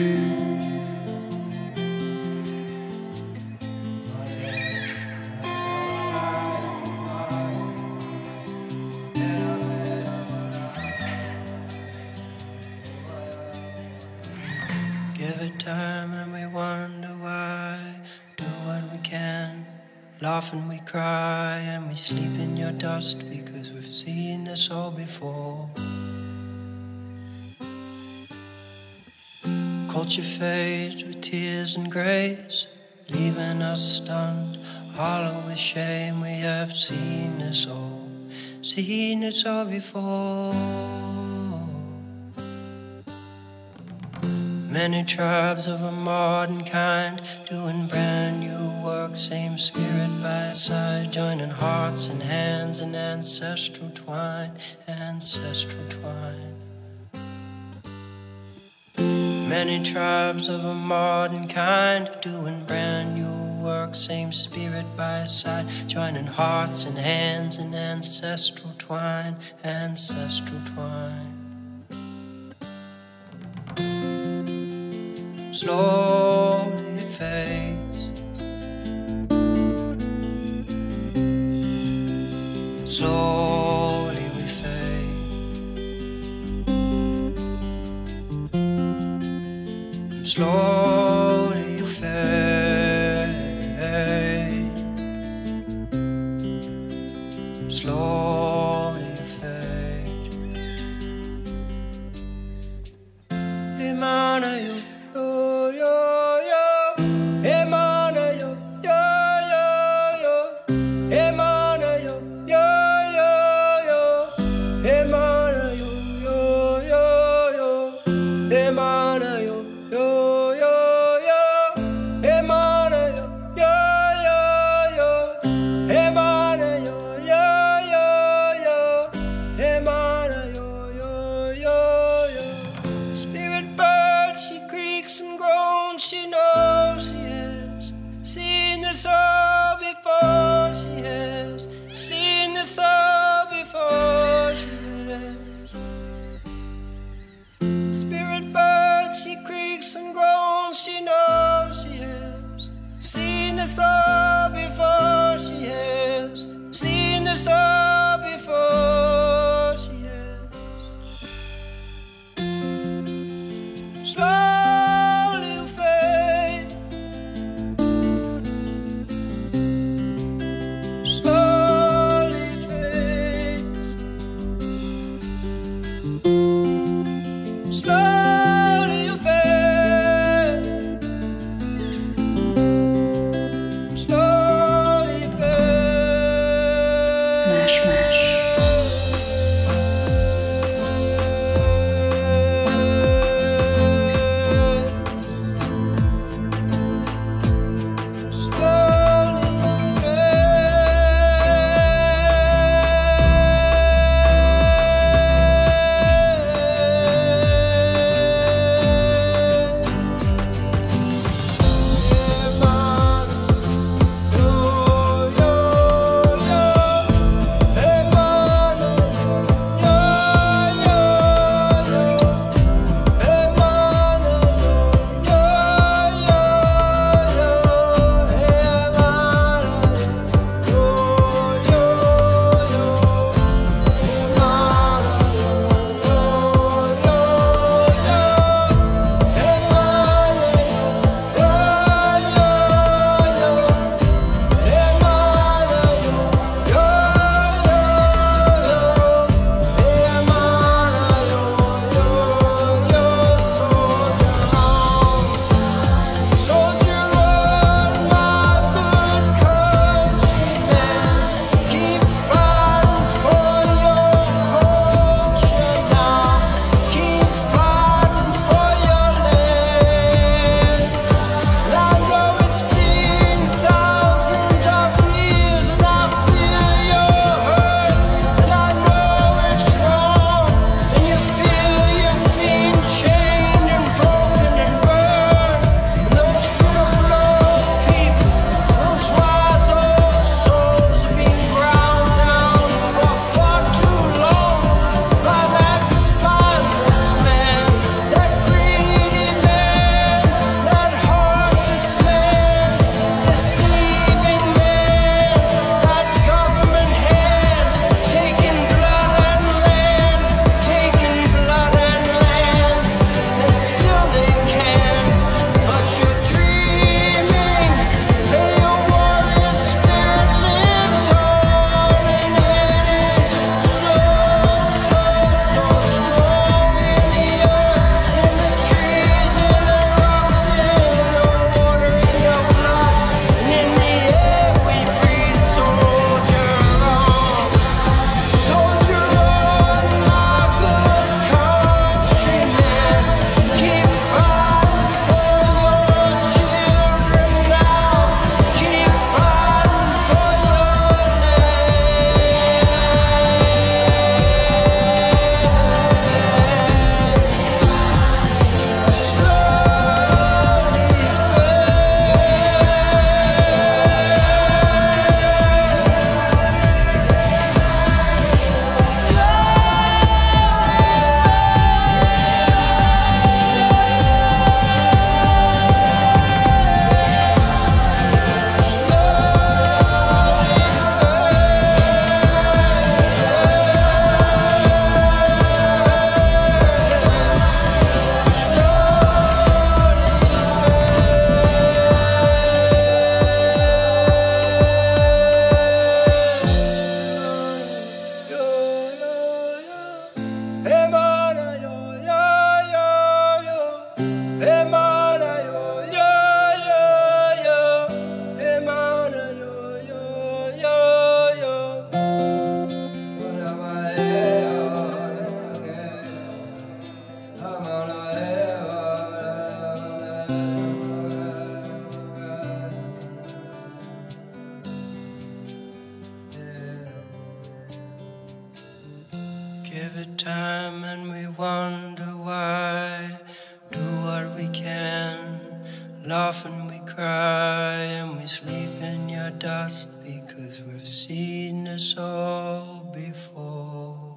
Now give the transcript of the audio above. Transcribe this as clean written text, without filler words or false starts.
Give it time and we wonder why. Do what we can, laugh and we cry, and we sleep in your dust because we've seen this all before. Culture fades with tears and grace, leaving us stunned, hollow with shame. We have seen this all before. Many tribes of a modern kind, doing brand new work, same spirit by side, joining hearts and hands in ancestral twine, ancestral twine. Many tribes of a modern kind, doing brand new work, same spirit by side, joining hearts and hands in ancestral twine, ancestral twine. Slowly it fades, slowly we fade, slowly you fade, slowly you fade. Emana you. laugh and we cry and we sleep in your dust, because we've seen this all before.